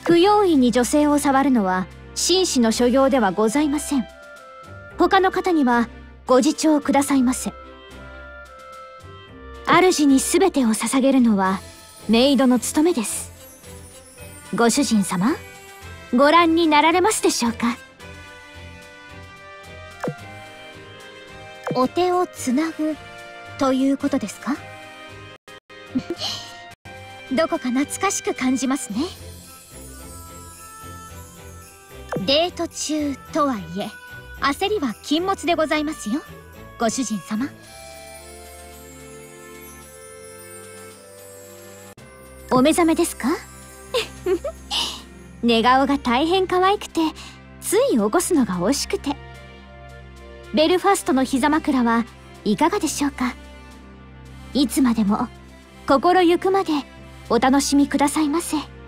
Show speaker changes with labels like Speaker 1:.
Speaker 1: 不用意に女性を触るのは紳士の所業ではございません。他の方にはご自重くださいませ。主に全てを捧げるのはメイドの務めです。ご主人様、ご覧になられますでしょうか。お手をつなぐということですか？どこか懐かしく感じますね。デート中とはいえ焦りは禁物でございますよ、ご主人様。お目覚めですか？寝顔が大変可愛くてつい起こすのが惜しくて。ベルファストの膝枕はいかがでしょうか。いつまでも心ゆくまでお楽しみくださいませ。